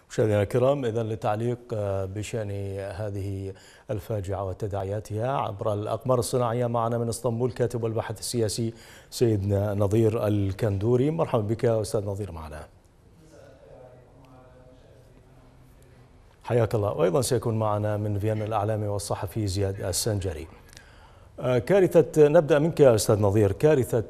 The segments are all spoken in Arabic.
مشاهدينا الكرام، إذن للتعليق بشأن هذه الفاجعة وتداعياتها عبر الأقمار الصناعية معنا من اسطنبول كاتب والباحث السياسي سيد نظير الكندوري. مرحبا بك أستاذ نظير معنا. حياك الله. وأيضا سيكون معنا من فيينا الإعلامي والصحفي زياد السنجري. نبدأ منك يا أستاذ نظير. كارثة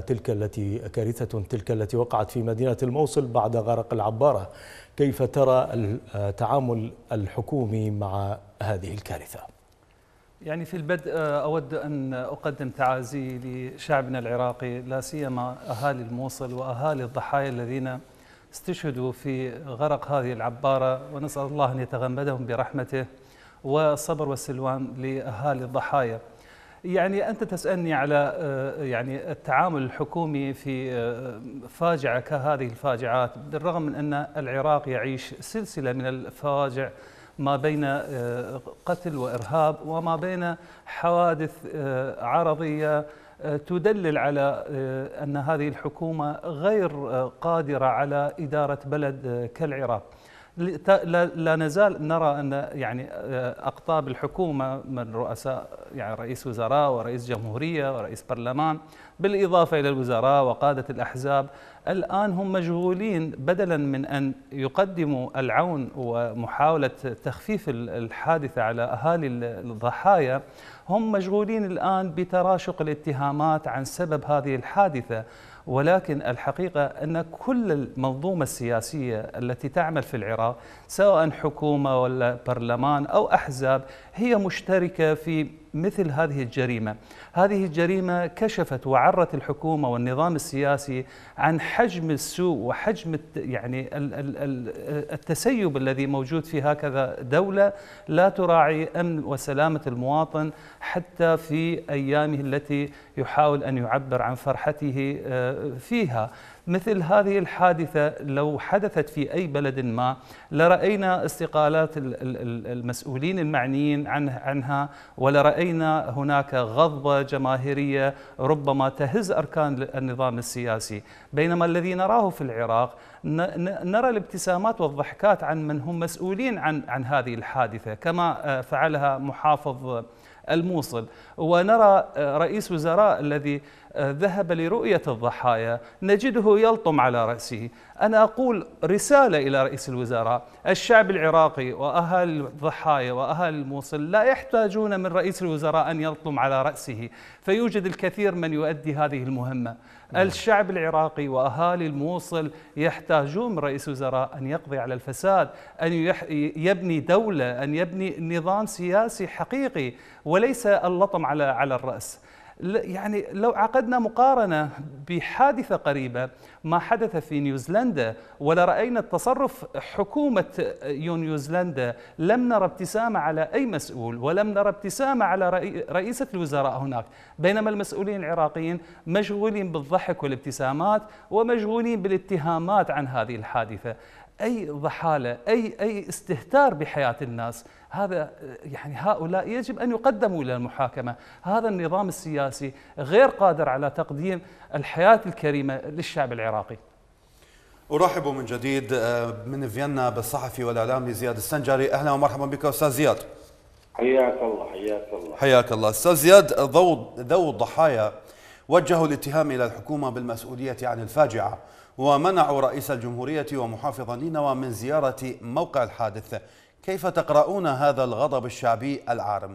تلك التي وقعت في مدينة الموصل بعد غرق العبارة، كيف ترى التعامل الحكومي مع هذه الكارثة؟ يعني في البدء أود أن أقدم تعازي لشعبنا العراقي، لا سيما أهالي الموصل وأهالي الضحايا الذين استشهدوا في غرق هذه العبارة، ونسأل الله أن يتغمدهم برحمته، والصبر والسلوان لأهالي الضحايا. يعني أنت تسألني على يعني التعامل الحكومي في فاجعة كهذه الفاجعات، بالرغم من أن العراق يعيش سلسلة من الفواجع ما بين قتل وإرهاب وما بين حوادث عرضية تدلل على أن هذه الحكومة غير قادرة على إدارة بلد كالعراق. لا نزال نرى أن يعني أقطاب الحكومة من رؤساء، يعني رئيس وزراء ورئيس جمهورية ورئيس برلمان، بالإضافة إلى الوزراء وقادة الأحزاب، الآن هم مشغولين بدلا من أن يقدموا العون ومحاولة تخفيف الحادثة على أهالي الضحايا، هم مشغولين الآن بتراشق الاتهامات عن سبب هذه الحادثة. ولكن الحقيقة أن كل المنظومة السياسية التي تعمل في العراق، سواء حكومة ولا برلمان أو أحزاب، هي مشتركة في مثل هذه الجريمة. هذه الجريمة كشفت وعرت الحكومة والنظام السياسي عن حجم السوء وحجم يعني التسيب الذي موجود في هكذا دولة لا تراعي أمن وسلامة المواطن حتى في أيامه التي يحاول أن يعبر عن فرحته فيها. مثل هذه الحادثة لو حدثت في أي بلد ما لرأينا استقالات المسؤولين المعنيين عنها، ولرأينا هناك غضبة جماهيرية ربما تهز أركان النظام السياسي. بينما الذي نراه في العراق نرى الابتسامات والضحكات عن من هم مسؤولين عن هذه الحادثة، كما فعلها محافظ الموصل، ونرى رئيس وزراء الذي ذهب لرؤية الضحايا نجده يلطم على رأسه. أنا أقول رسالة إلى رئيس الوزراء: الشعب العراقي وأهالي الضحايا وأهالي الموصل لا يحتاجون من رئيس الوزراء أن يلطم على رأسه، فيوجد الكثير من يؤدي هذه المهمة. الشعب العراقي وأهالي الموصل يحتاجون من رئيس وزراء أن يقضي على الفساد، أن يبني دولة، أن يبني نظام سياسي حقيقي، وليس اللطم على الرأس. يعني لو عقدنا مقارنة بحادثة قريبة ما حدث في نيوزيلندا ولرأينا التصرف حكومة نيوزيلندا، لم نرى ابتسامة على أي مسؤول، ولم نرى ابتسامة على رئيسة الوزراء هناك، بينما المسؤولين العراقيين مشغولين بالضحك والابتسامات ومشغولين بالاتهامات عن هذه الحادثة. أي ضحالة، أي استهتار بحياة الناس، هذا يعني هؤلاء يجب أن يقدموا إلى المحاكمة. هذا النظام السياسي غير قادر على تقديم الحياة الكريمة للشعب العراقي. أرحب من جديد من فيينا بالصحفي والإعلامي زياد السنجري. أهلا ومرحبا بك أستاذ زياد. حياك الله. حياك الله. حياك الله أستاذ زياد. ذوو الضحايا وجهوا الاتهام إلى الحكومة بالمسؤولية عن الفاجعة، ومنعوا رئيس الجمهورية ومحافظ نينوى من زيارة موقع الحادث. كيف تقرؤون هذا الغضب الشعبي العارم؟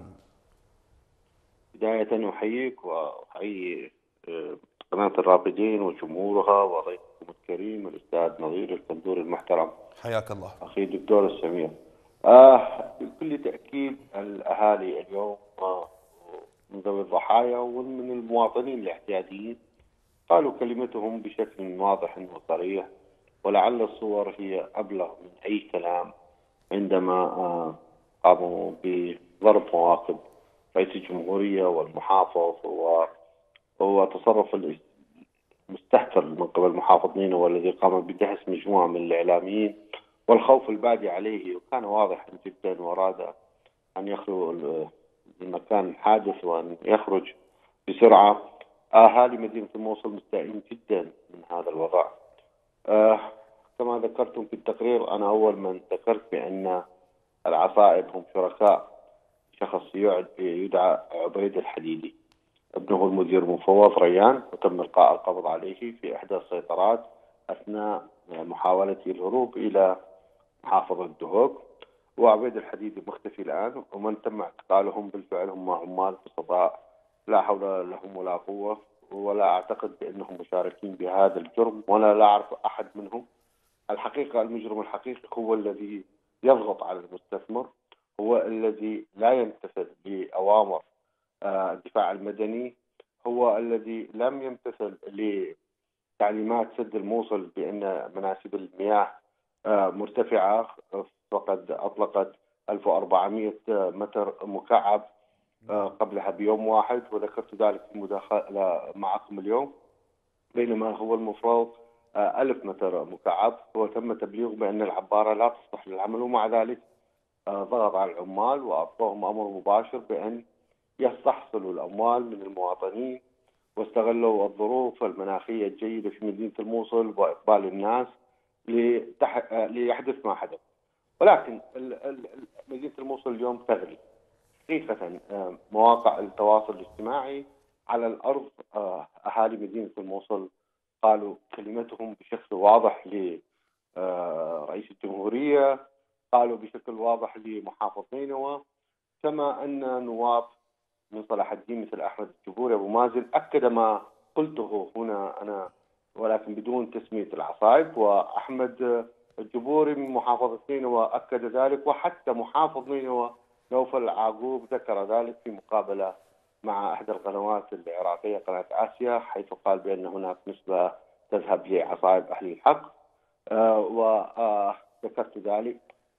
بداية أحييك وأحيي قناة الرافدين وجمهورها وضيفكم الكريم الأستاذ نظير الكندوري المحترم. حياك الله. أخي الدكتور السمير. بكل تأكيد الأهالي اليوم من ذوي الضحايا ومن المواطنين الاعتياديين قالوا كلمتهم بشكل واضح وصريح، ولعل الصور هي أبلغ من أي كلام عندما قاموا بضرب مواقف رئيس الجمهورية والمحافظ وتصرف المستهتر من قبل محافظ نينوى والذي قام بدهس مجموعة من الإعلاميين والخوف البادي عليه، وكان واضحا جدا وأراد أن يخرج من مكان الحادث وأن يخرج بسرعة. أهالي مدينة الموصل مستائين جدا من هذا الوضع. كما ذكرتم في التقرير، أنا أول من ذكرت بأن العصائب هم شركاء شخص يدعى عبيد الحديدي، ابنه المدير المفوض ريان، وتم إلقاء القبض عليه في إحدى السيطرات أثناء محاولته الهروب إلى محافظة دهوك. وعبيد الحديدي مختفي الآن، ومن تم اعتقالهم بالفعل هم عمال بسطاء لا حول لهم ولا قوة، ولا أعتقد بأنهم مشاركين بهذا الجرم، ولا لا أعرف أحد منهم. الحقيقة المجرم الحقيقي هو الذي يضغط على المستثمر، هو الذي لا يمتثل لأوامر الدفاع المدني، هو الذي لم يمتثل لتعليمات سد الموصل بأن مناسيب المياه مرتفعة، فقد أطلقت 1400 متر مكعب قبلها بيوم واحد، وذكرت ذلك في مداخلة معكم اليوم، بينما هو المفروض 1000 متر مكعب. وتم تبليغ بأن العبارة لا تصلح للعمل، ومع ذلك ضغط على العمال وأعطوهم أمر مباشر بأن يستحصلوا الأموال من المواطنين، واستغلوا الظروف المناخية الجيدة في مدينة الموصل وإقبال الناس ليحدث ما حدث. ولكن مدينة الموصل اليوم تغلي حقيقة. مواقع التواصل الاجتماعي على الأرض، أهالي مدينة الموصل قالوا كلمتهم بشكل واضح لرئيس الجمهورية، قالوا بشكل واضح لمحافظ نينوى، كما أن نواب من صلاح الدين مثل أحمد الجبوري أبو مازن أكد ما قلته هنا أنا، ولكن بدون تسمية العصائب. وأحمد الجبوري من محافظة نينوى أكد ذلك، وحتى محافظ نينوى نوفل عاقوب ذكر ذلك في مقابلة مع إحدى القنوات العراقية قناة آسيا، حيث قال بأن هناك نسبة تذهب لعصائب أهل الحق، وذكرت ذلك.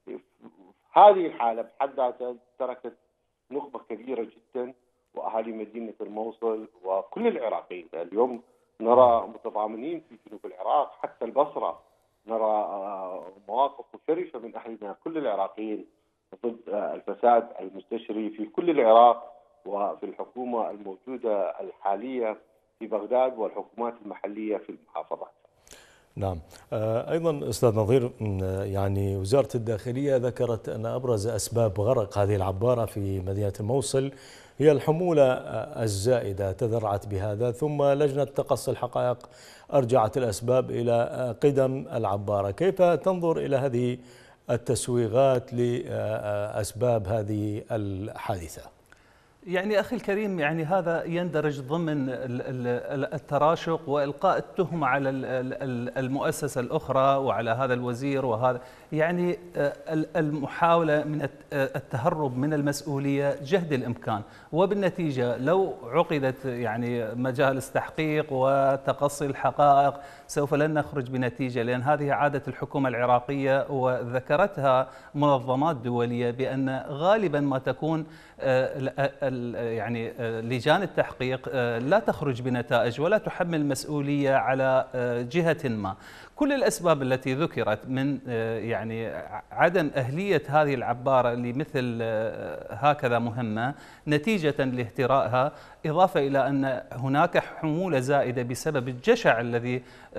هذه الحالة بحد ذاتها تركت نخبة كبيرة جدا، وأهالي مدينة الموصل وكل العراقيين اليوم نرى متضامنين في جنوب العراق، حتى البصرة نرى مواقف مشرفة من أهلنا كل العراقيين ضد الفساد المستشري في كل العراق وفي الحكومة الموجودة الحالية في بغداد والحكومات المحلية في المحافظات. نعم. أيضا أستاذ نظير، يعني وزارة الداخلية ذكرت أن أبرز أسباب غرق هذه العبارة في مدينة الموصل هي الحمولة الزائدة، تذرعت بهذا، ثم لجنة تقصي الحقائق أرجعت الأسباب إلى قدم العبارة. كيف تنظر إلى هذه التسويغات لأسباب هذه الحادثة؟ يعني أخي الكريم، يعني هذا يندرج ضمن التراشق وإلقاء التهمة على المؤسسة الأخرى وعلى هذا الوزير، وهذا يعني المحاولة من التهرب من المسؤولية جهد الإمكان. وبالنتيجة لو عقدت يعني مجالس تحقيق وتقصي الحقائق سوف لن نخرج بنتيجة، لأن هذه عادة الحكومة العراقية، وذكرتها منظمات دولية بأن غالبا ما تكون يعني لجان التحقيق لا تخرج بنتائج ولا تحمل المسؤولية على جهة ما. كل الأسباب التي ذكرت من يعني عدم أهلية هذه العبارة لمثل هكذا مهمة نتيجة لاهترائها، إضافة إلى أن هناك حمولة زائدة بسبب الجشع الذي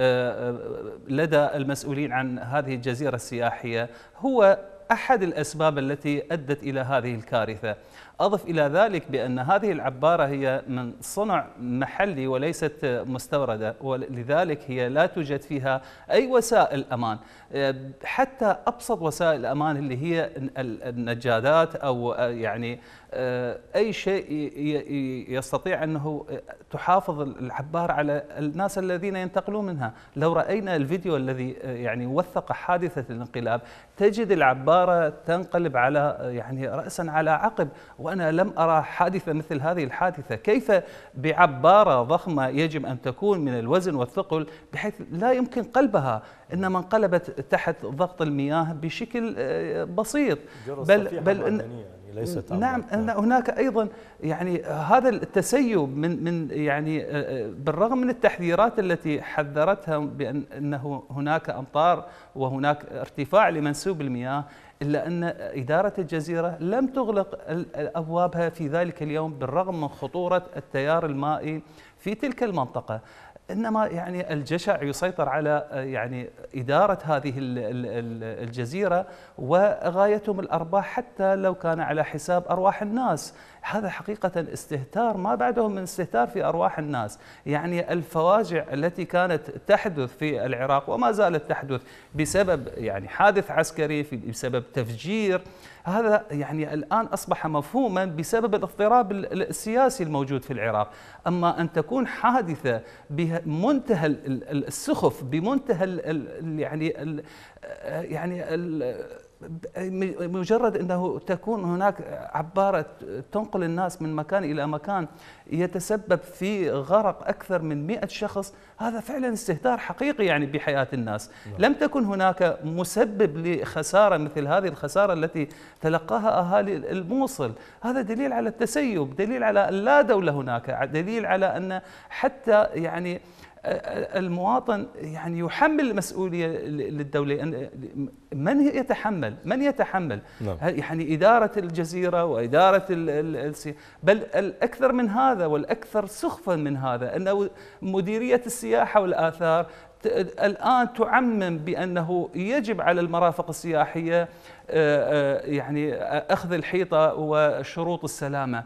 لدى المسؤولين عن هذه الجزيرة السياحية، هو أحد الأسباب التي أدت إلى هذه الكارثة. أضف إلى ذلك بأن هذه العبارة هي من صنع محلي وليست مستوردة، ولذلك هي لا توجد فيها أي وسائل أمان، حتى أبسط وسائل الأمان اللي هي النجادات أو يعني أي شيء يستطيع أنه تحافظ العبارة على الناس الذين ينتقلون منها. لو رأينا الفيديو الذي يعني وثق حادثة الانقلاب تجد العبارة تنقلب على يعني رأسا على عقب، وأنا لم أرى حادثة مثل هذه الحادثة. كيف بعبارة ضخمة يجب أن تكون من الوزن والثقل بحيث لا يمكن قلبها، إنما انقلبت تحت ضغط المياه بشكل بسيط. بل نعم، أن هناك أيضا يعني هذا التسيب من يعني بالرغم من التحذيرات التي حذرتها بأن أنه هناك أمطار وهناك ارتفاع لمنسوب المياه، إلا أن إدارة الجزيرة لم تغلق أبوابها في ذلك اليوم بالرغم من خطورة التيار المائي في تلك المنطقة. إنما يعني الجشع يسيطر على يعني إدارة هذه الجزيرة، وغايتهم الأرباح حتى لو كان على حساب أرواح الناس. هذا حقيقة استهتار ما بعده من استهتار في أرواح الناس. يعني الفواجع التي كانت تحدث في العراق وما زالت تحدث بسبب يعني حادث عسكري، بسبب تفجير، هذا يعني الآن أصبح مفهوما بسبب الاضطراب السياسي الموجود في العراق. أما أن تكون حادثة بمنتهى السخف، بمنتهى مجرد أنه تكون هناك عبارة تنقل الناس من مكان إلى مكان يتسبب في غرق أكثر من 100 شخص، هذا فعلا استهتار حقيقي يعني بحياة الناس. لم تكن هناك مسبب لخسارة مثل هذه الخسارة التي تلقاها أهالي الموصل. هذا دليل على التسيب، دليل على أن لا دولة هناك، دليل على أن حتى يعني المواطن يعني يحمل المسؤولية للدولة. من يتحمل نعم. يعني إدارة الجزيرة وإدارة بل الأكثر من هذا والأكثر سخفا من هذا أن مديرية السياحة والآثار الآن تعمم بأنه يجب على المرافق السياحية يعني أخذ الحيطة وشروط السلامة.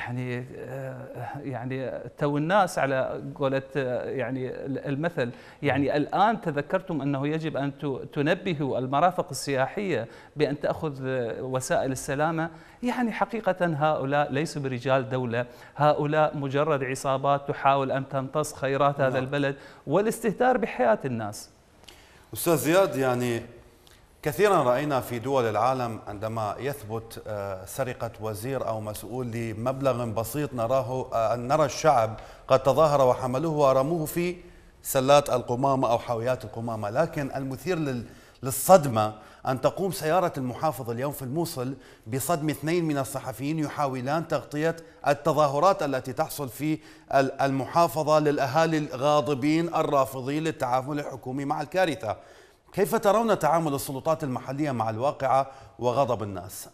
يعني تو الناس على قولة يعني المثل. يعني الآن تذكرتم أنه يجب أن تنبهوا المرافق السياحية بأن تأخذ وسائل السلامة. يعني حقيقة هؤلاء ليسوا برجال دولة، هؤلاء مجرد عصابات تحاول أن تمتص خيرات هذا البلد والاستهتار بحياة الناس. أستاذ زياد، يعني كثيرا رأينا في دول العالم عندما يثبت سرقة وزير أو مسؤول لمبلغ بسيط نرى الشعب قد تظاهر وحملوه ورموه في سلات القمامة أو حاويات القمامة. لكن المثير للصدمة أن تقوم سيارة المحافظ اليوم في الموصل بصدم 2 من الصحفيين يحاولان تغطية التظاهرات التي تحصل في المحافظة للأهالي الغاضبين الرافضين للتعامل الحكومي مع الكارثة. كيف ترون تعامل السلطات المحلية مع الواقعة وغضب الناس؟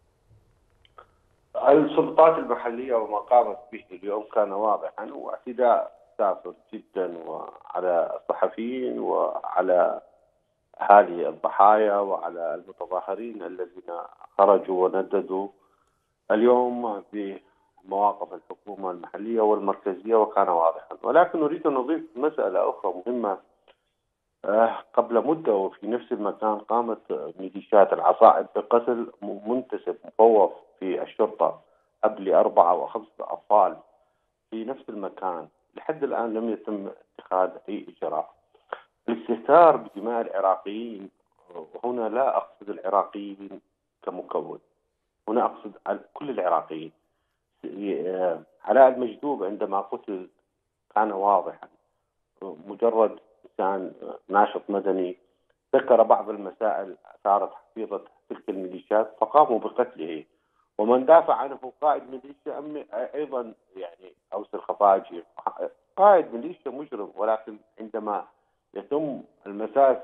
السلطات المحلية وما قامت به اليوم كان واضحا، واعتداء سافر جدا وعلى الصحفيين وعلى أهالي الضحايا وعلى المتظاهرين الذين خرجوا ونددوا اليوم بمواقف الحكومة المحلية والمركزية، وكان واضحا. ولكن أريد أن أضيف مسألة أخرى مهمة. قبل مدة وفي نفس المكان قامت ميليشيات العصائب بقتل منتسب مفوض في الشرطة قبل 4 و5 أطفال في نفس المكان. لحد الآن لم يتم اتخاذ أي إجراء. الاستهتار بدماء العراقيين، وهنا لا أقصد العراقيين كمكون، هنا أقصد كل العراقيين. علاء المجذوب عندما قتل كان واضحا، مجرد إنسان ناشط مدني ذكر بعض المسائل أثارت حفيظة تلك الميليشيات فقاموا بقتله. ومن دافع عنه قائد ميليشيا أيضا، يعني أوس الخفاجي قائد ميليشيا مجرم، ولكن عندما يتم المساس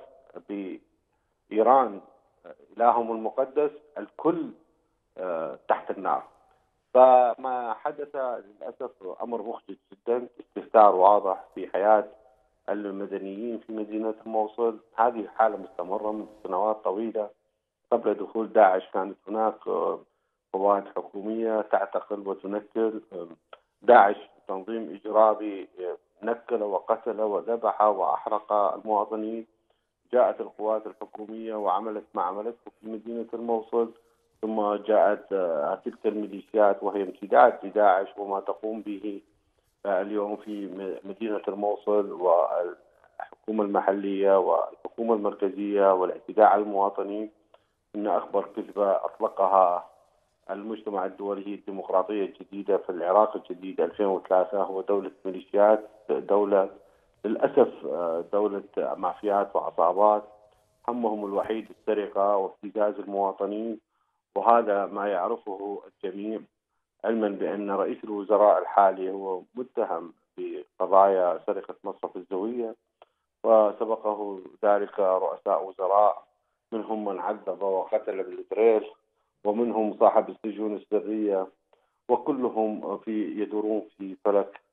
بإيران إلههم المقدس الكل تحت النار. فما حدث للأسف أمر مخجل جدا، استهتار واضح في حياة المدنيين في مدينة الموصل. هذه حالة مستمرة من سنوات طويلة. قبل دخول داعش كانت هناك قوات حكومية تعتقل وتنكل. داعش تنظيم إجرامي نكل وقتل وذبح وأحرق المواطنين. جاءت القوات الحكومية وعملت ما عملته في مدينة الموصل، ثم جاءت تلك الميليشيات وهي امتداد لداعش وما تقوم به اليوم في مدينة الموصل والحكومة المحلية والحكومة المركزية والاعتداء على المواطنين. إن أخبر كذبة أطلقها المجتمع الدولي الديمقراطية الجديدة في العراق الجديد 2003 هو دولة ميليشيات، دولة للأسف دولة مافيات وعصابات همهم الوحيد السرقة وابتزاز المواطنين. وهذا ما يعرفه الجميع، علما بأن رئيس الوزراء الحالي هو متهم بقضايا سرقة مصرف الزوية، وسبقه ذلك رؤساء وزراء منهم من عذب وقتل بالتريل، ومنهم صاحب السجون السرية، وكلهم يدورون في فلك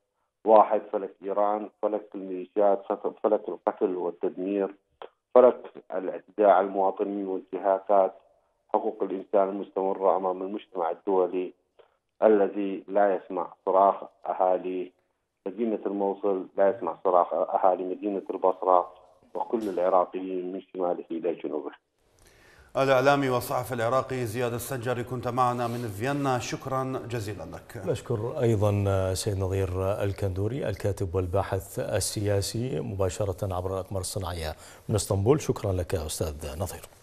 واحد، فلك إيران، فلك الميليشيات، فلك القتل والتدمير، فلك الاعتداء على المواطنين وانتهاكات حقوق الإنسان المستمرة أمام المجتمع الدولي الذي لا يسمع صراخ أهالي مدينة الموصل، لا يسمع صراخ أهالي مدينة البصرة وكل العراقيين من شماله إلى جنوبه. الإعلامي والصحفي العراقي زياد السنجري كنت معنا من فيينا، شكرا جزيلا لك. نشكر أيضا سيد نظير الكندوري الكاتب والباحث السياسي مباشرة عبر الأقمار الصناعية من اسطنبول. شكرا لك أستاذ نظير.